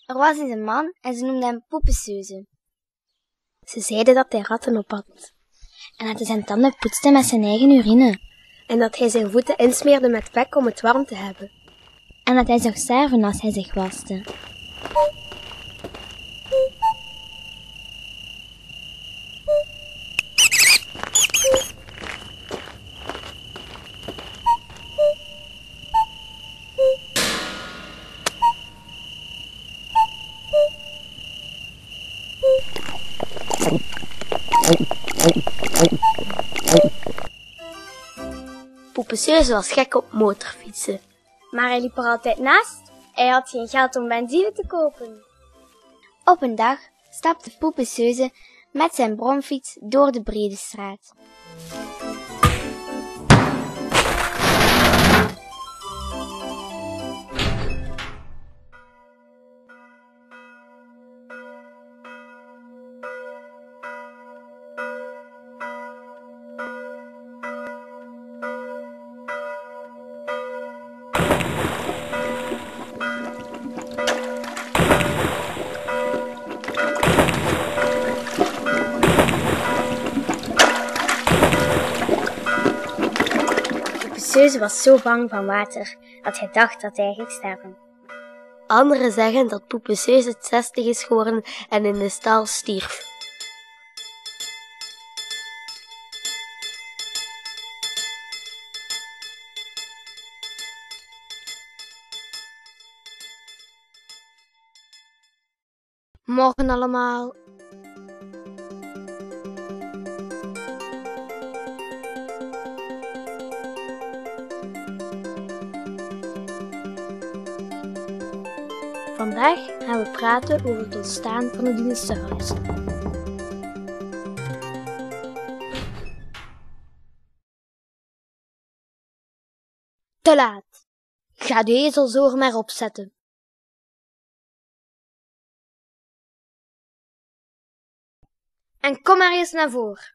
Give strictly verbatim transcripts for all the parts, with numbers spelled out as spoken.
Er was eens een man en ze noemden hem Poepenseuze. Ze zeiden dat hij ratten op had. En dat hij zijn tanden poetste met zijn eigen urine. En dat hij zijn voeten insmeerde met pek om het warm te hebben. En dat hij zou sterven als hij zich waste. Poepenseuze was gek op motorfietsen. Maar hij liep er altijd naast. Hij had geen geld om benzine te kopen. Op een dag stapte Poepenseuze met zijn bromfiets door de brede straat. Poepenseuze was zo bang van water dat hij dacht dat hij ging sterven. Anderen zeggen dat Poepenseuze zestig is geworden en in de stal stierf. Morgen allemaal. Vandaag gaan we praten over het ontstaan van de dinosaurussen. Te laat. Ga de ezelsoor maar opzetten. En kom maar eens naar voren.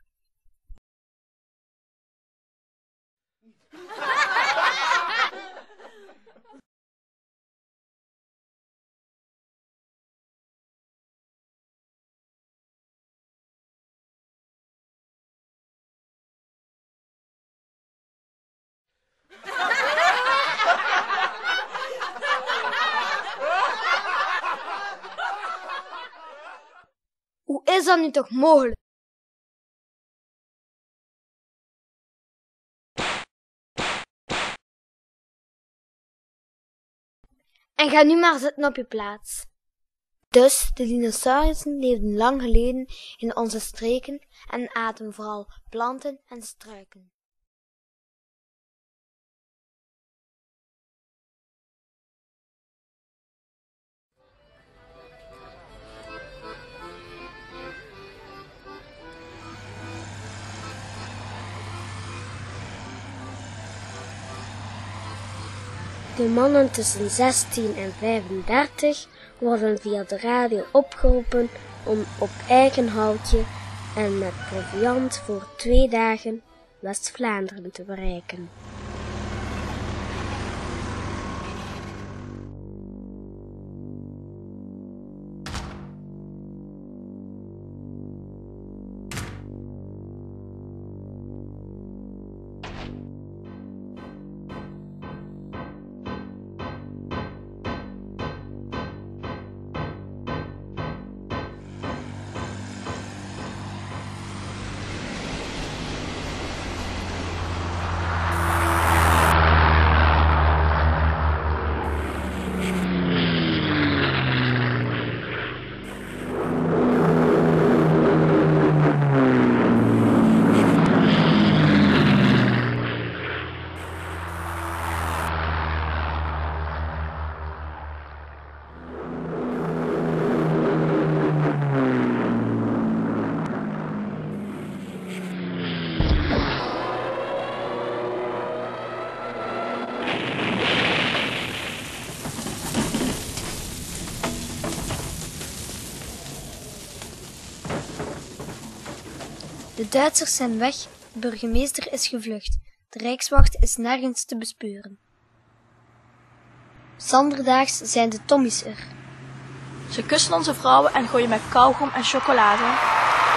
Hoe is dat nu toch mogelijk? En ga nu maar zitten op je plaats. Dus, de dinosaurussen leefden lang geleden in onze streken en aten vooral planten en struiken. De mannen tussen zestien en vijfendertig worden via de radio opgeroepen om op eigen houtje en met proviand voor twee dagen West-Vlaanderen te bereiken. De Duitsers zijn weg, de burgemeester is gevlucht, de rijkswacht is nergens te bespeuren. Zanderdaags zijn de Tommies er. Ze kussen onze vrouwen en gooien met kauwgom en chocolade.